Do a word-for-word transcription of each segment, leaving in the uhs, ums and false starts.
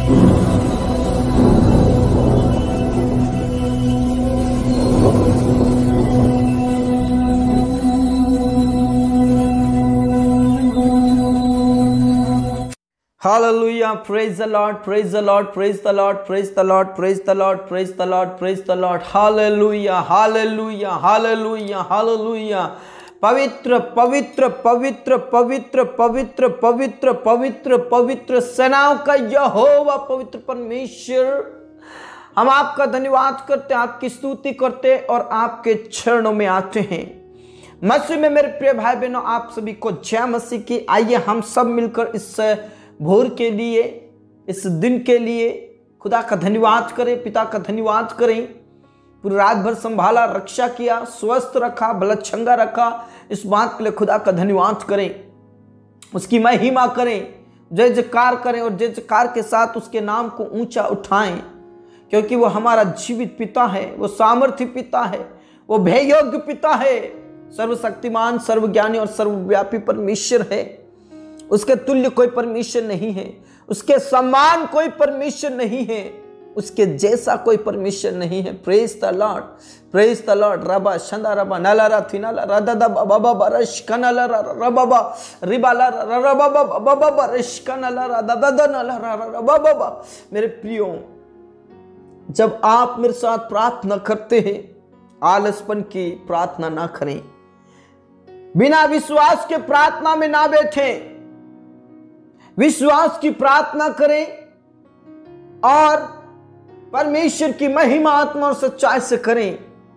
Hallelujah, praise the Lord, praise the Lord, praise the Lord, praise the Lord, praise the Lord, praise the Lord, praise the Lord. Hallelujah, hallelujah, hallelujah, hallelujah. पवित्र पवित्र पवित्र पवित्र पवित्र पवित्र पवित्र पवित्र सेनाओं का यहोवा पवित्र परमेश्वर, हम आपका धन्यवाद करते हैं, आपकी स्तुति करते हैं और आपके चरणों में आते हैं। मसीह में मेरे प्रिय भाई बहनों, आप सभी को जय मसीह की। आइए हम सब मिलकर इस भोर के लिए, इस दिन के लिए खुदा का धन्यवाद करें, पिता का धन्यवाद करें। पूरी रात भर संभाला, रक्षा किया, स्वस्थ रखा, बलच्छंगा रखा, इस बात के लिए खुदा का धन्यवाद करें, उसकी महिमा करें, जय जयकार करें और जय जयकार के साथ उसके नाम को ऊंचा उठाएं, क्योंकि वो हमारा जीवित पिता है, वो सामर्थ्य पिता है, वो भययोग्य पिता है, सर्वशक्तिमान, सर्वज्ञानी और सर्वव्यापी परमेश्वर है। उसके तुल्य कोई परमेश्वर नहीं है, उसके समान कोई परमेश्वर नहीं है, उसके जैसा कोई परमेश्वर नहीं है। Praise the lord, praise the lord. रबा शंदा रबा नलारा थिनाला रदादा बाबा बरश कनला रबाबा रिबाला रबाबा बाबा बरश कनला रदादा नला रबाबा। मेरे प्रियो, जब आप मेरे साथ प्रार्थना करते हैं, आलसपन की प्रार्थना ना करें, बिना विश्वास के प्रार्थना में ना बैठें, विश्वास की प्रार्थना करें और परमेश्वर की महिमा, आत्मा और सच्चाई से करें।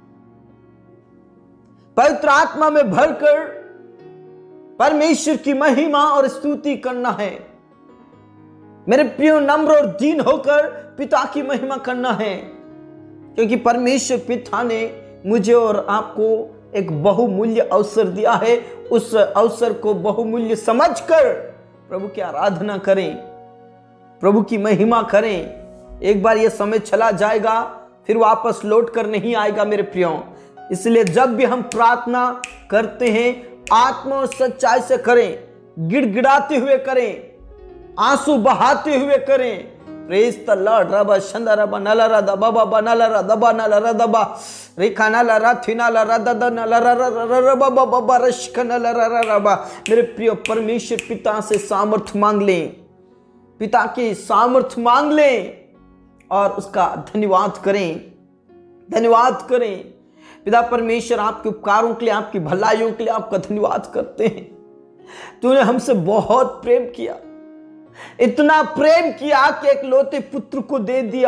पवित्र आत्मा में भरकर परमेश्वर की महिमा और स्तुति करना है। मेरे प्रियो, नम्र और दीन होकर पिता की महिमा करना है, क्योंकि परमेश्वर पिता ने मुझे और आपको एक बहुमूल्य अवसर दिया है। उस अवसर को बहुमूल्य समझकर प्रभु की आराधना करें, प्रभु की महिमा करें। एक बार यह समय चला जाएगा, फिर वापस लौट कर नहीं आएगा मेरे प्रियो। इसलिए जब भी हम प्रार्थना करते हैं, आत्मा और सच्चाई से करें, गिड़गिड़ाते हुए करें, आंसू बहाते हुए करें। Praise the lord. रबा शंदा रबा नला रदा बाबा बनला रदा बनला रदा बा रेखा नला राथिना ला रदा नला रबा बाबा रश्क नला रबा। मेरे प्रिय, परमेश्वर पिता से सामर्थ मांग लें, पिता की सामर्थ मांग लें और उसका धन्यवाद करें, धन्यवाद करें। पिता परमेश्वर, आपके उपकारों के लिए, आपकी भलाइयों के लिए आपका धन्यवाद करते हैं। तूने हमसे बहुत प्रेम किया, इतना प्रेम किया कि एक लौते पुत्र को दे दिया,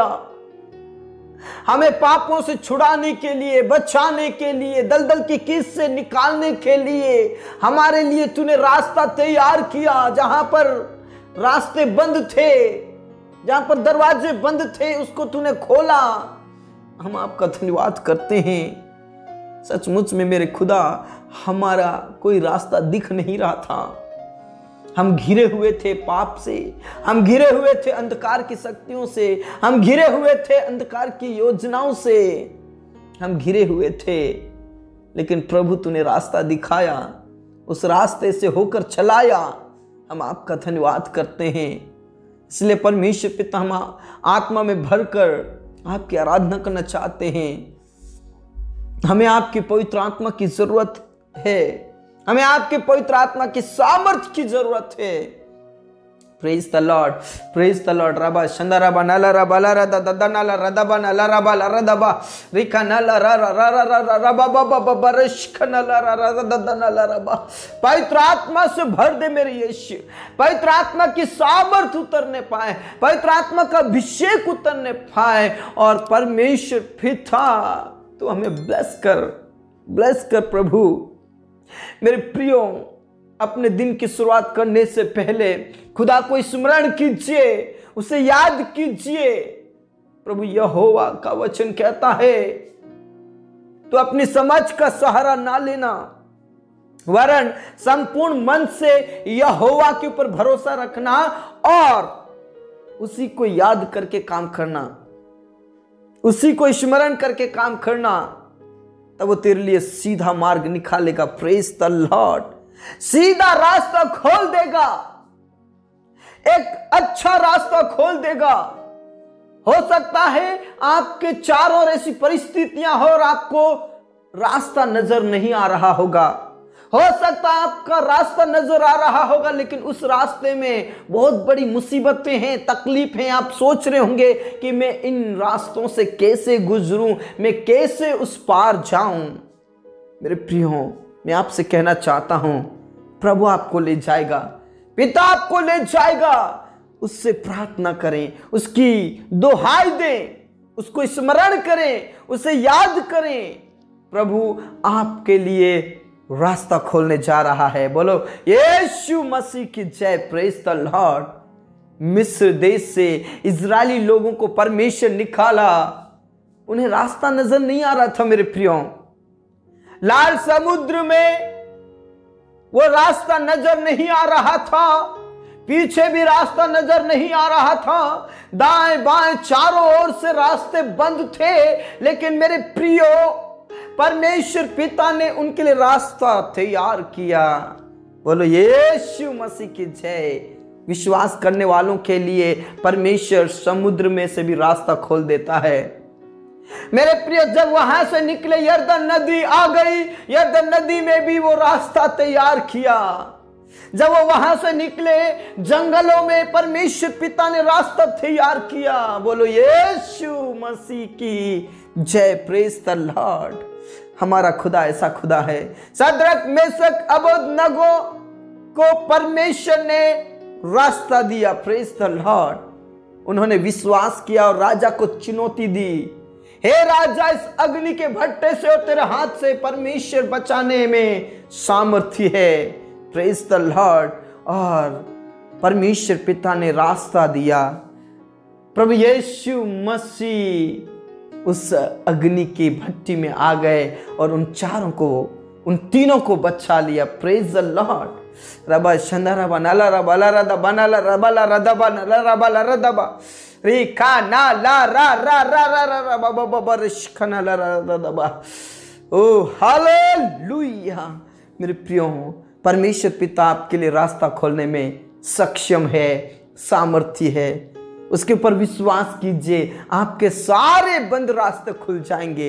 हमें पापों से छुड़ाने के लिए, बचाने के लिए, दलदल की कीच से निकालने के लिए। हमारे लिए तूने रास्ता तैयार किया, जहां पर रास्ते बंद थे, जहां पर दरवाजे बंद थे, उसको तूने खोला। हम आपका धन्यवाद करते हैं। सचमुच में मेरे खुदा, हमारा कोई रास्ता दिख नहीं रहा था। हम घिरे हुए थे पाप से, हम घिरे हुए थे अंधकार की शक्तियों से, हम घिरे हुए थे अंधकार की योजनाओं से, हम घिरे हुए थे। लेकिन प्रभु तूने रास्ता दिखाया, उस रास्ते से होकर चलाया। हम आपका धन्यवाद करते हैं। इसलिए परमेश्वर पिता, हम आत्मा में भरकर आपकी आराधना करना चाहते हैं। हमें आपकी पवित्र आत्मा की जरूरत है, हमें आपके पवित्र आत्मा की सामर्थ्य की जरूरत है। Praise the lord, praise the lord. रबा शंदा रबा नला रबा ला रदा ददा नला रदबा नला रबा ला रदबा रिका नला रा रा रा रा रबा बाबा बाबा रश्क नला रा रा ददा नला रबा। पवित्र आत्मा से भर दे मेरे यीशु, पवित्र आत्मा की सामर्थ्य उतरने पाए, पवित्र आत्मा का अभिषेक उतरने पाए। और परमेश्वर पिता, तू हमें ब्लेस कर, ब्लेस कर प्रभु। मेरे प्रियो, अपने दिन की शुरुआत करने से पहले खुदा को स्मरण कीजिए, उसे याद कीजिए। प्रभु यहोवा का वचन कहता है, तो अपनी समझ का सहारा ना लेना, वरन संपूर्ण मन से यहोवा के ऊपर भरोसा रखना और उसी को याद करके काम करना, उसी को स्मरण करके काम करना, तब वो तेरे लिए सीधा मार्ग निकालेगा। Praise the lord. सीधा रास्ता खोल देगा। एक अच्छा रास्ता खोल देगा। हो सकता है आपके चारों ओर ऐसी परिस्थितियां हो और आपको रास्ता नजर नहीं आ रहा होगा। हो सकता है आपका रास्ता नजर आ रहा होगा, लेकिन उस रास्ते में बहुत बड़ी मुसीबतें हैं, तकलीफ हैं। आप सोच रहे होंगे कि मैं इन रास्तों से कैसे गुजरूं, मैं कैसे उस पार जाऊं। मेरे प्रियो, मैं आपसे कहना चाहता हूं, प्रभु आपको ले जाएगा, पिता आपको ले जाएगा। उससे प्रार्थना करें, उसकी दुहाई दें, उसको स्मरण करें, उसे याद करें। प्रभु आपके लिए रास्ता खोलने जा रहा है। बोलो यीशु मसीह की जय, प्रेज द लॉर्ड। मिस्र देश से इजरायली लोगों को परमेश्वर निकाला, उन्हें रास्ता नजर नहीं आ रहा था। मेरे प्रियो, लाल समुद्र में वो रास्ता नजर नहीं आ रहा था, पीछे भी रास्ता नजर नहीं आ रहा था, दाएं बाएं चारों ओर से रास्ते बंद थे। लेकिन मेरे प्रियो, परमेश्वर पिता ने उनके लिए रास्ता तैयार किया। बोलो यीशु मसीह की जय। विश्वास करने वालों के लिए परमेश्वर समुद्र में से भी रास्ता खोल देता है। मेरे प्रिय, जब वहां से निकले, यरदन नदी आ गई, यरदन नदी में भी वो रास्ता तैयार किया। जब वो वहां से निकले, जंगलों में परमेश्वर पिता ने रास्ता तैयार किया। बोलो यीशु मसीह की जय, प्रेज द लॉर्ड। हमारा खुदा ऐसा खुदा है। सद्रक, मेशक, अबेदनगो को परमेश्वर ने रास्ता दिया, प्रेज द लॉर्ड। उन्होंने विश्वास किया और राजा को चुनौती दी, हे राजा, इस अग्नि के भट्टे से और तेरे हाथ से परमेश्वर बचाने में सामर्थ्य है, प्रेज द लॉर्ड। और परमेश्वर पिता ने रास्ता दिया। प्रभु यीशु मसीह उस अग्नि की भट्टी में आ गए और उन चारों को, उन तीनों को बचा लिया, प्रेज द लॉर्ड। रबा शंदरा बनाला रबाला रदा बनाला रबाला रदबा नला रबाला रदबा रिका ना ला रा रा रा रा रा रा बा बा बा रिश्खना ला रा रदबा। ओ हालेलुया। मेरे प्रियो, परमेश्वर पिता आपके लिए रास्ता खोलने में सक्षम है, सामर्थ्य है। उसके ऊपर विश्वास कीजिए, आपके सारे बंद रास्ते खुल जाएंगे।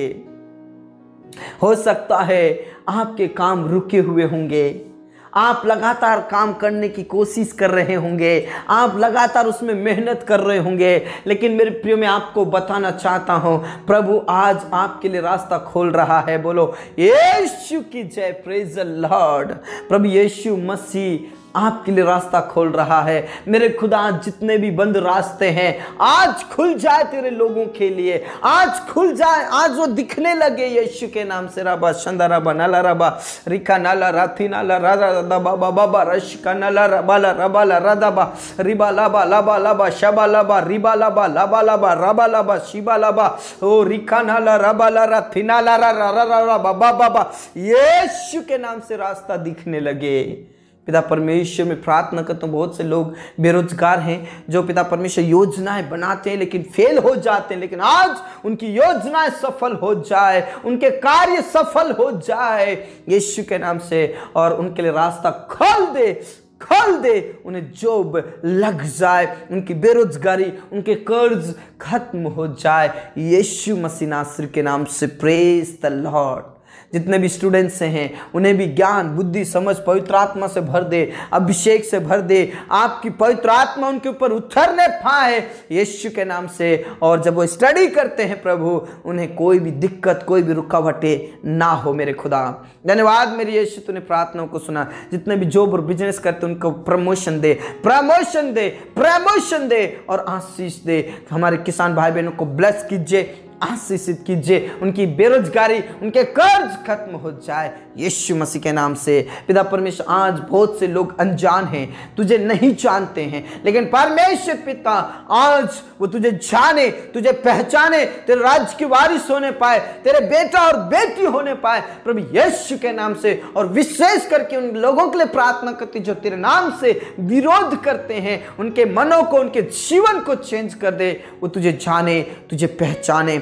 हो सकता है आपके काम रुके हुए होंगे, आप लगातार काम करने की कोशिश कर रहे होंगे, आप लगातार उसमें मेहनत कर रहे होंगे, लेकिन मेरे प्रियो, मैं आपको बताना चाहता हूं, प्रभु आज आपके लिए रास्ता खोल रहा है। बोलो यीशु की जय, प्रेज द लॉर्ड। प्रभु यीशु मसीह आपके लिए रास्ता खोल रहा है। मेरे खुदा, जितने भी बंद रास्ते हैं आज खुल जाए तेरे लोगों के लिए, आज खुल जाए, आज वो दिखने लगे यीशु के नाम से। रबा शंदरा बनाला रबा रिका नाला राथी नाला राधा दबा बाबा रशिका नाला रबाला रबाला रदबा रिबा लाबा लाबा लाबा शबा लाबा रिबा लाबा लाबा लाबा रबा लाबा शिबा लाबा ओ रिका नाला रबाला राथी नाला रा रा रा रा बाबा बाबा यीशु के नाम से रास्ता दिखने लगे। पिता परमेश्वर में प्रार्थना करता हूँ, बहुत से लोग बेरोजगार हैं जो पिता परमेश्वर योजनाएं बनाते हैं लेकिन फेल हो जाते हैं, लेकिन आज उनकी योजनाएं सफल हो जाए, उनके कार्य सफल हो जाए यीशु के नाम से, और उनके लिए रास्ता खोल दे, खोल दे, उन्हें जॉब लग जाए, उनकी बेरोजगारी, उनके कर्ज खत्म हो जाए यीशु मसीह नासरी के नाम से। Praise the lord. जितने भी स्टूडेंट्स हैं उन्हें भी ज्ञान, बुद्धि, समझ पवित्र आत्मा से भर दे, अभिषेक से भर दे, आपकी पवित्र आत्मा उनके ऊपर उतरने पाए यीशु के नाम से। और जब वो स्टडी करते हैं प्रभु, उन्हें कोई भी दिक्कत, कोई भी रुकावटें ना हो। मेरे खुदा धन्यवाद मेरे यीशु, तूने प्रार्थनाओं को सुना। जितने भी जॉब और बिजनेस करते उनको प्रमोशन दे, प्रमोशन दे, प्रमोशन दे और आशीष दे। हमारे किसान भाई बहनों को ब्लेस कीजिए, आशीषित कीजिए, उनकी बेरोजगारी, उनके कर्ज खत्म हो जाए यीशु मसीह के नाम से। पिता परमेश्वर, आज बहुत से लोग अनजान हैं, तुझे नहीं जानते हैं, लेकिन परमेश्वर पिता आज वो तुझे जाने, तुझे पहचाने, तेरे राज्य की वारिस होने पाए, तेरे बेटा और बेटी होने पाए प्रभु यीशु के नाम से। और विशेष करके उन लोगों के लिए प्रार्थना करती जो तेरे नाम से विरोध करते हैं, उनके मनों को, उनके जीवन को चेंज कर दे। वो तुझे जाने, तुझे पहचाने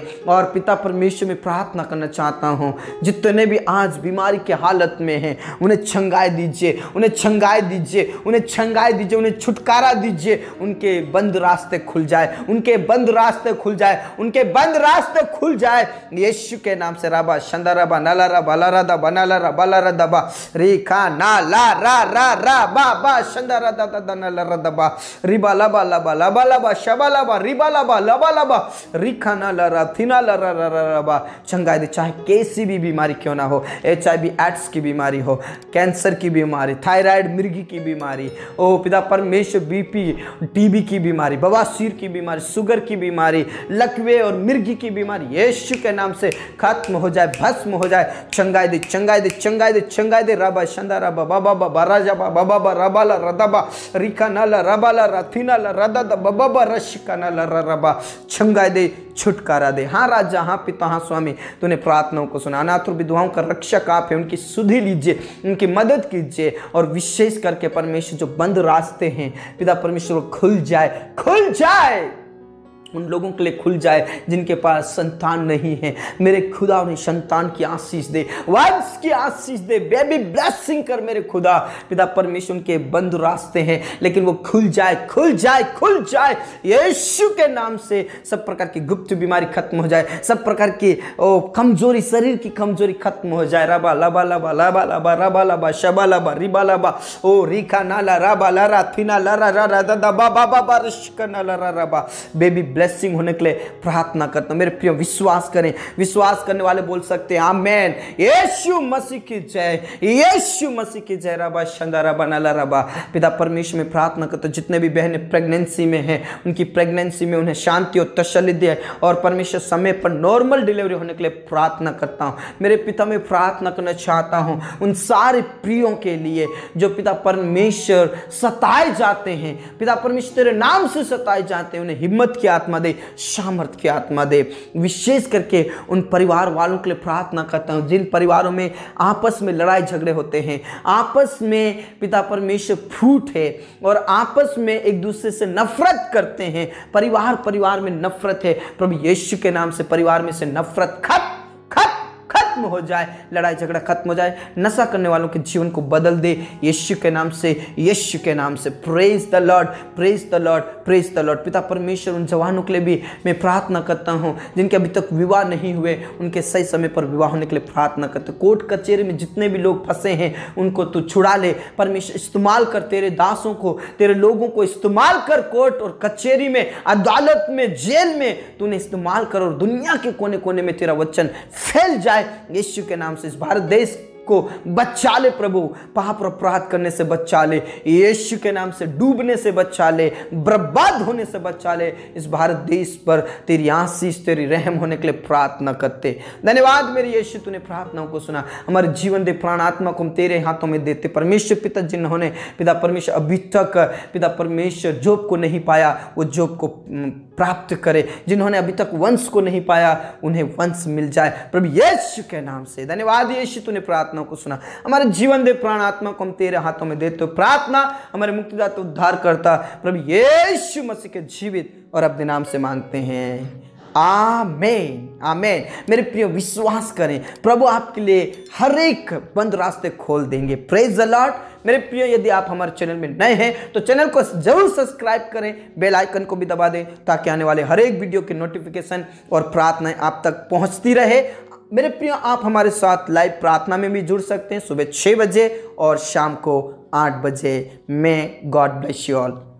और पिता परमेश्वर में प्रार्थना करना चाहता हूँ, जितने भी आज बीमारी के हालत में हैं उन्हें छंगाए दीजिए, उन्हें छंगाए दीजिए, उन्हें छंगाए दीजिए, उन्हें छुटकारा दीजिए। उनके बंद रास्ते खुल जाए, उनके बंद रास्ते खुल जाए, उनके बंद रास्ते खुल जाए यीशु के नाम से। राबा शंदरबा नलरा बलरदा बनलरा बलरदबा रेखा नाला रा रा रा बा बा शंदरदा दनलरा दबा रिबा लबा लबा लबा लबा शबा लबा रिबा लबा लबा लबा रिखा नलरा थिना लरा रबा। छंगाए दे, चाहे कैसी भी बीमारी क्यों ना हो, एच आई वी एड्स की बीमारी हो, कैंसर की बीमारी, थायराइड मिर्गी की बीमारी, ओ पिता परमेश्वर बीपी टीबी की बीमारी, बवासीर की बीमारी, शुगर की बीमारी, लकवे और मिर्गी की बीमारी यीशु के नाम से खत्म हो जाए, भस्म हो जाए। चंगाई दे, चंगाई दे, चंगाई दे, चंगाई दे। रबा शंदा रबा बाबा बाबा राजा बाबा बाबा रबाला रदबा रिका नाला रबाला रथिना ला रदद बाबा रशिका नाला रबा। चंगाई दे, छुटकारा दे। हाँ राजा, हाँ पिता, हाँ स्वामी, तूने प्रार्थनाओं को सुना। अनाथ और विधवाओं का रक्षक आप है, उनकी सुधि लीजिए, उनकी मदद कीजिए और विशेष करके परमेश्वर जो बंद रास्ते हैं पिता परमेश्वर खुल जाए, खुल जाए, उन लोगों के लिए खुल जाए जिनके पास संतान नहीं है। मेरे खुदा उन्हें संतान की आशीष दे, वंश की आशीष दे, बेबी ब्लेसिंग कर मेरे खुदा। पिता परमेश्वर उनके बंद रास्ते हैं लेकिन वो खुल जाए, खुल जाए, खुल जाए यीशु के नाम से। सब प्रकार की गुप्त बीमारी खत्म हो जाए, सब प्रकार की ओ कमजोरी, शरीर की कमजोरी खत्म हो जाए। रबा लबा लबा लबा लबा रबा लबा शबा लबा रिबा लबा ओ रिका नाला रबा लरा थिना लरा रा दा बाबा बाबा रिश्का नाला रबा। बेबी ब्लेसिंग होने के लिए प्रार्थना करता हूं। मेरे प्रिय विश्वास करें, विश्वास करने वाले बोल सकते हैं आमेन। यीशु मसीह की जय, यीशु मसीह की जय। रबा शंदारा बनाला रबा। पिता परमेश्वर में प्रार्थना करता हूं, जितने भी बहनें प्रेगनेंसी में हैं उनकी प्रेगनेंसी में उन्हें शांति और तसल्ली दे और परमेश्वर समय पर नॉर्मल डिलीवरी होने के लिए प्रार्थना करता हूं। मेरे पिता में प्रार्थना करना चाहता हूं उन सारे प्रियों के लिए जो पिता परमेश्वर सताए जाते हैं, पिता परमेश्वर तेरे नाम से सताए जाते हैं, उन्हें हिम्मत की आत्मा दे, सामर्थ की आत्मा दे। विशेष करके उन परिवार वालों के लिए प्रार्थना करता हूं जिन परिवारों में आपस में लड़ाई झगड़े होते हैं, आपस में पिता परमेश्वर फूट है और आपस में एक दूसरे से नफरत करते हैं, परिवार परिवार में नफरत है। प्रभु यीशु के नाम से परिवार में से नफरत खत्म खत्म खत्म हो जाए, लड़ाई झगड़ा खत्म हो जाए, नशा करने वालों के जीवन को बदल दे यीशु के नाम से, यीशु के नाम से। Praise the lord, praise the lord, praise the lord. पिता परमेश्वर उन जवानों के लिए भी मैं प्रार्थना करता हूं जिनके अभी तक विवाह नहीं हुए, उनके सही समय पर विवाह होने के लिए प्रार्थना करते। कोर्ट कचहरी में जितने भी लोग फंसे हैं उनको तू छुड़ा ले परमेश्वर। इस्तेमाल कर, तेरे दासों को, तेरे लोगों को इस्तेमाल कर। कोर्ट और कचहरी में, अदालत में, जेल में तूने इस्तेमाल कर और दुनिया के कोने कोने में तेरा वचन फैल जाए यीशु के नाम से। इस भारत देश को बचा ले प्रभु, पाप और अपराध करने से बचा ले यीशु के नाम से, डूबने से बचा ले, बर्बाद होने से बचा ले। इस भारत देश पर तेरी आशीष, तेरी रहम होने के लिए प्रार्थना करते। धन्यवाद मेरे यीशु, तूने प्रार्थनाओं को सुना। हमारे जीवन दे, प्राण आत्मा को हम तेरे हाथों में देते। परमेश्वर पिता जिन्होंने पिता परमेश्वर अभी तक पिता परमेश्वर जोब को नहीं पाया वो जोब को प्राप्त करे, जिन्होंने अभी तक वंश को नहीं पाया उन्हें वंश मिल जाए प्रभु यीशु के नाम से। धन्यवाद यीशु, तूने प्रार्थना को सुना। हमारे जीवन दे, प्राण आत्मा को हम तेरे हाथों में देते हो। प्रार्थना हमारे मुक्तिदाता उद्धार करता प्रभु यीशु मसीह के जीवित और अपने नाम से मांगते हैं, आमेन, आमेन। मेरे प्रिय विश्वास करें, प्रभु आपके लिए हर एक बंद रास्ते खोल देंगे। Praise the lord. मेरे प्रिय, यदि आप हमारे चैनल में नए हैं तो चैनल को जरूर सब्सक्राइब करें, बेल आइकन को भी दबा दें ताकि आने वाले हर एक वीडियो की नोटिफिकेशन और प्रार्थनाएं आप तक पहुंचती रहे। मेरे प्रिय, आप हमारे साथ लाइव प्रार्थना में भी जुड़ सकते हैं सुबह छह बजे और शाम को आठ बजे। May God bless you all.